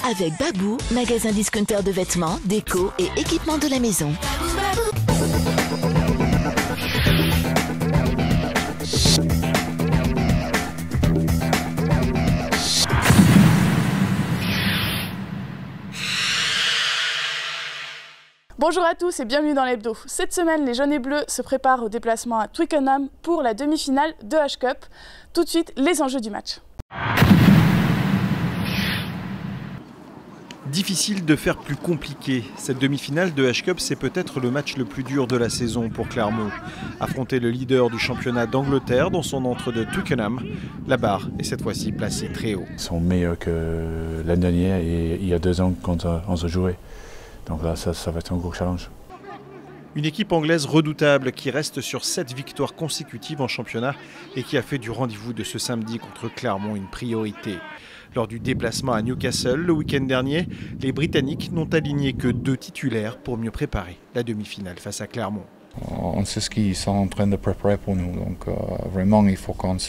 Avec Babou, magasin discounter de vêtements, déco et équipements de la maison. Bonjour à tous et bienvenue dans l'hebdo. Cette semaine, les jaunes et bleus se préparent au déplacement à Twickenham pour la demi-finale de H-Cup. Tout de suite, les enjeux du match. Difficile de faire plus compliqué. Cette demi-finale de H-Cup, c'est peut-être le match le plus dur de la saison pour Clermont. Affronter le leader du championnat d'Angleterre dans son antre de Twickenham, la barre est cette fois-ci placée très haut. Ils sont meilleurs que l'année dernière et il y a 2 ans quand on se jouait. Donc là, ça va être un gros challenge. Une équipe anglaise redoutable qui reste sur 7 victoires consécutives en championnat et qui a fait du rendez-vous de ce samedi contre Clermont une priorité. Lors du déplacement à Newcastle le week-end dernier, les Britanniques n'ont aligné que 2 titulaires pour mieux préparer la demi-finale face à Clermont. On sait ce qu'ils sont en train de préparer pour nous, donc vraiment il faut qu'on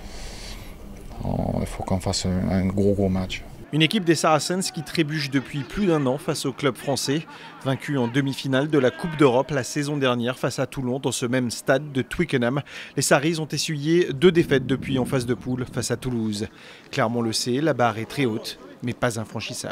fasse un gros match. Une équipe des Saracens qui trébuche depuis plus d'1 an face au club français, vaincu en demi-finale de la Coupe d'Europe la saison dernière face à Toulon dans ce même stade de Twickenham. Les Saris ont essuyé 2 défaites depuis en phase de poule face à Toulouse. Clermont le sait, la barre est très haute, mais pas infranchissable.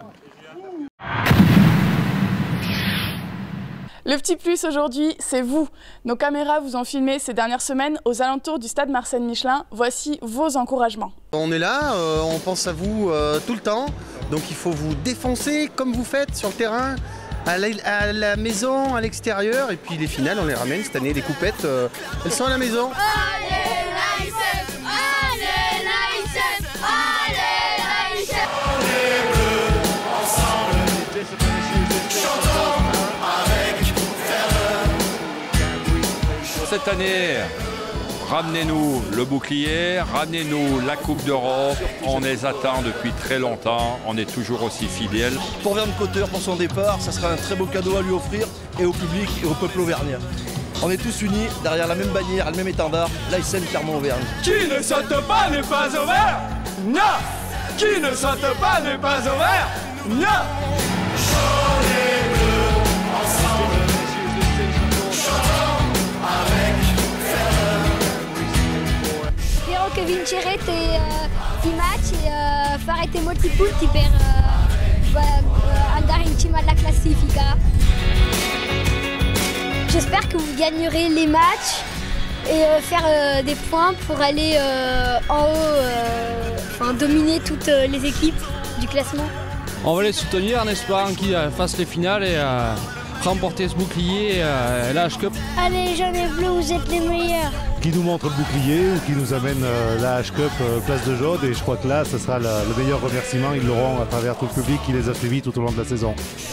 Le petit plus aujourd'hui, c'est vous. Nos caméras vous ont filmé ces dernières semaines aux alentours du stade Marcel Michelin. Voici vos encouragements. On est là, on pense à vous tout le temps, donc il faut vous défoncer comme vous faites sur le terrain, à la maison, à l'extérieur, et puis les finales on les ramène cette année, les coupettes, elles sont à la maison. Allez l'ASF, allez l'ASF, allez l'ASF. Les bleus ensemble, chantons avec ferveur. Cette année, ramenez-nous le bouclier, ramenez-nous la Coupe d'Europe. On les attend depuis très longtemps, on est toujours aussi fidèles. Pour Verne Cotter, pour son départ, ça sera un très beau cadeau à lui offrir et au public et au peuple auvergnat. On est tous unis derrière la même bannière, le même étendard, l'ASM Clermont-Auvergne. Qui ne saute pas n'est pas au vert. Non. Qui ne saute pas n'est pas au vert. Non. Jaunes et bleus ensemble, chantons avec ferveur. Spero che vincerete i match e farete molti punti per andare in cima alla classifica. J'espère que vous gagnerez les matchs et faire des points pour aller en haut, dominer toutes les équipes du classement. On va les soutenir en espérant qu'ils fassent les finales et remporter ce bouclier et la H-Cup. Allez, jaunes et bleus, vous êtes les meilleurs. Qui nous montre le bouclier ou qui nous amène la H-Cup place de jaune, et je crois que là, ce sera le meilleur remerciement. Ils l'auront à travers tout le public qui les a suivis tout au long de la saison.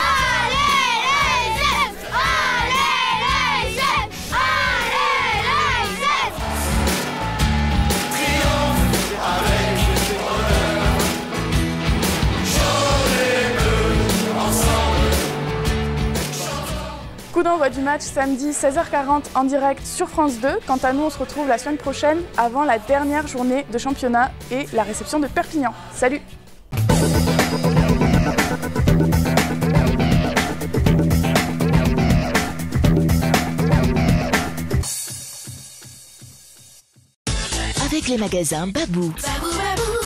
Coup d'envoi du match samedi 16h40 en direct sur France 2. Quant à nous, on se retrouve la semaine prochaine avant la dernière journée de championnat et la réception de Perpignan. Salut! Avec les magasins Babou.